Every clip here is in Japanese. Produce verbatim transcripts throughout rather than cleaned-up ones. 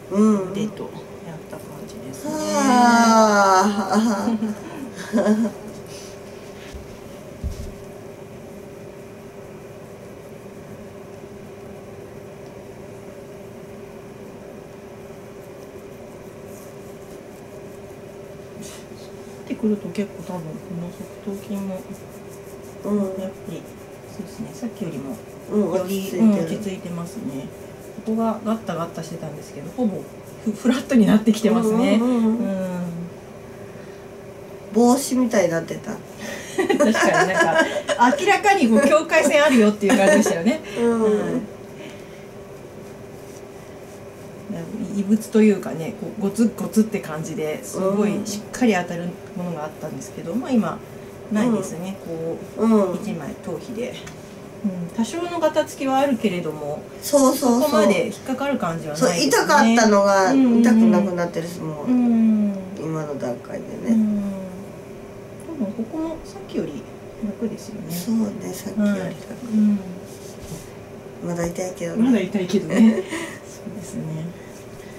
腕とやった感じですね。 あってくると結構多分この側頭筋も、うん、やっぱりそうですね、さっきよりもより落ち着いてますね。ここがガッタガッタしてたんですけど、ほぼフラットになってきてますね。 帽子みたいになってた。 確かになんか明らかにこう境界線あるよっていう感じでしたよね。異物というかね、こうゴツゴツって感じですごいしっかり当たるものがあったんですけど、まあ今ないですね。こう一枚頭皮で。うん、多少のガタつきはあるけれども、 そうそうそう、 そこまで引っかかる感じはないですね。 そう、痛かったのが痛くなくなってるし、もう今の段階でね。 多分ここもさっきより楽ですよね。 そうね、さっきより楽。うん、まだ痛いけどね。 まだ痛いけどね。そうですね。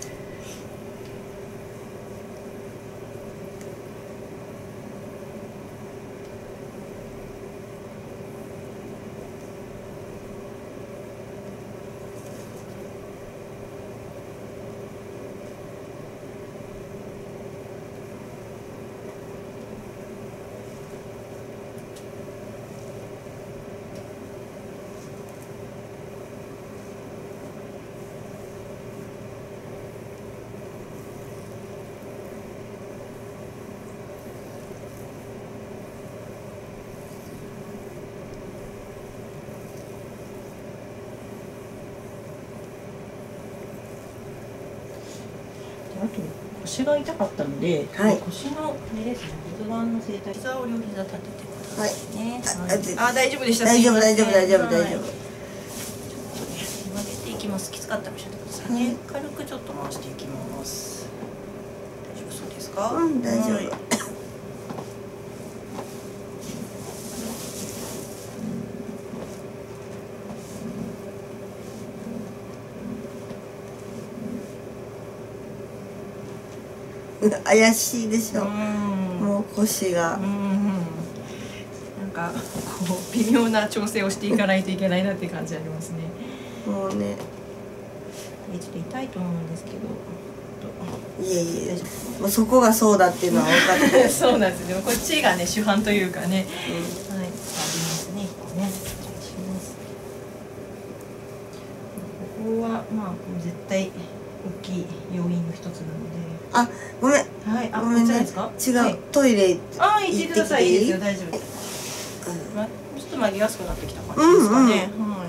あと腰が痛かったので、はい、腰のあれですね、骨盤の正体、膝を両膝立ててくださいね。はい、あ、大丈夫でした。 大丈夫大丈夫大丈夫大丈夫。ちょっとね、 曲げていきます。きつかったら見せてくださいね。はい、軽くちょっと回していきます。大丈夫そうですか？ うん、大丈夫。はい、怪しいでしょ。もう腰が。 なんかこう微妙な調整をしていかないといけないなって感じありますね。 もうね。 ちょっと痛いと思うんですけど。 いえいえ。もうそこがそうだっていうのは分かってる。 そうなんですよ。こっちがね主犯というかね。うん、はい。ありますね。ここね。失礼します。ここはまあ絶対大きい要因の一つなので。 あ、ごめん。 はい、あ、 ごめんね。違う、トイレ。 あ、行ってください。いいですよ、大丈夫です。ま、ちょっと曲げやすくなってきた感じですかね。はい。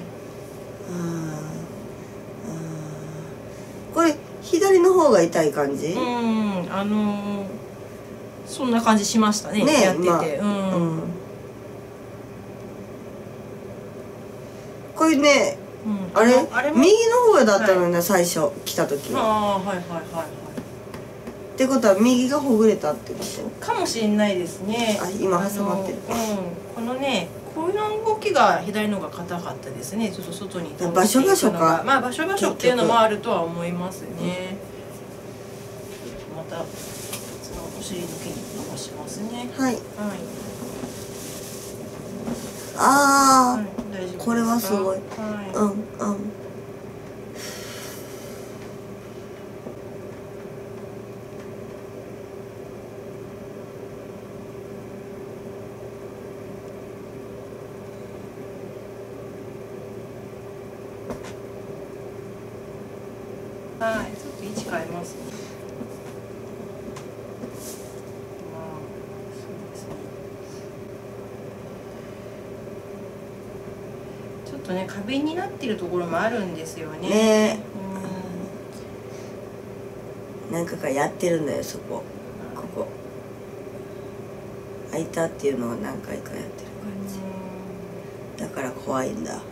これ左の方が痛い感じ？ うん、あのそんな感じしましたね。やってて、うん。 これね、あれ右の方だったのね、最初来た時は。 ああ、はいはいはいはい。 ってことは右がほぐれたってことかもしれないですね。 あ、今挟まってる。 うん、このね、こういう動きが左の方が硬かったですね。ちょっと外に場所場所か。 まあ場所場所っていうのもあるとは思いますね。またそのお尻の筋肉伸ばしますね。 はい。はい。ああ、これはすごい。うんうん。 はい、ちょっと位置変えますね。まあ、そうですね。ちょっとね、過敏になってるところもあるんですよね。ね。 うん。なんかがやってるんだよ、そこ。ここ。開いたっていうのを何回かやってる感じ。だから怖いんだ。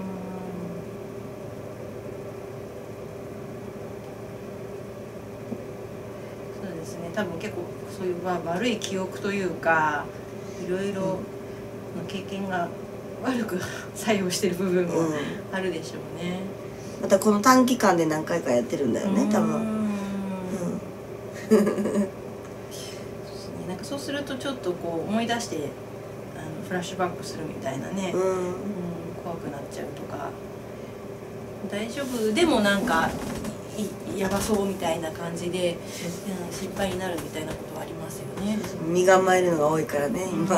多分結構そういう悪い記憶というかいろいろ経験が悪く作用してる部分もあるでしょうね。 またこの短期間で何回かやってるんだよね、多分。 なんかそうするとちょっとこう思い出してあのフラッシュバックするみたいなね、うんうん、怖くなっちゃうとか、大丈夫でもなんかやばそうみたいな感じで、うん、心配になるみたいなことはありますよね。 身構えるのが多いからね今。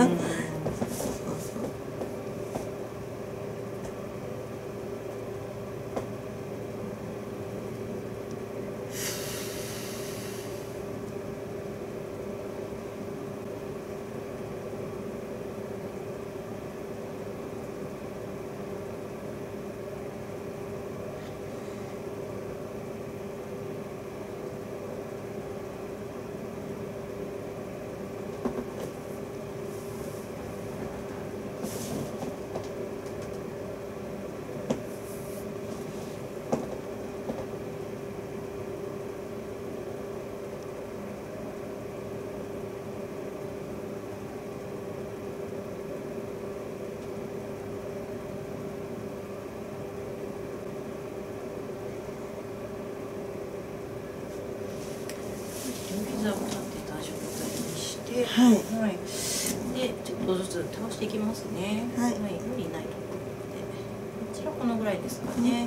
膝を立てた状態にして、 はい、 はい、でちょっとずつ倒していきますね。 はい、 はい、無理ないところで、こちらこのぐらいですかね。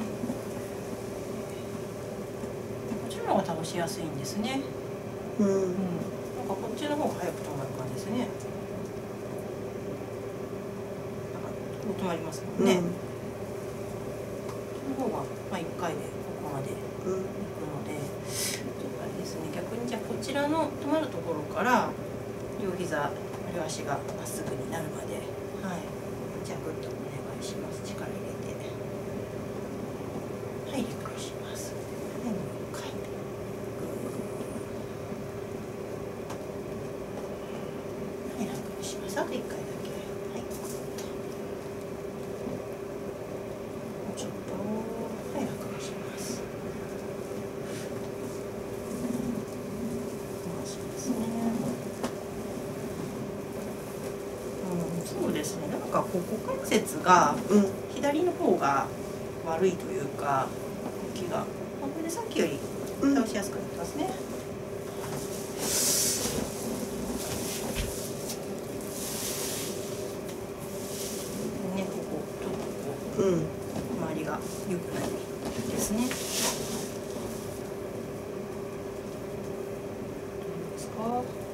こっちの方が倒しやすいんですね。うん、うん、なんかこっちの方が早く止まる感じですね。なんかこう止まりますもんね。うん、こっちの方がまあいっかいでここまで行くので。逆にじゃあこちらの止まるところから両膝両足がまっすぐになるまで、はい、じゃあグッとお願いします。力入れて、はい、ゆっくりします。はい、もう一回はい、楽にします。あと一回だけ、はい、もうちょっと、はい、楽にします。そうですね、なんかこう股関節が左の方が悪いというか、動きが、これでさっきより倒しやすくなってますね。ね、ここちょっとこう、うん、周りが良くないですね。どうですか？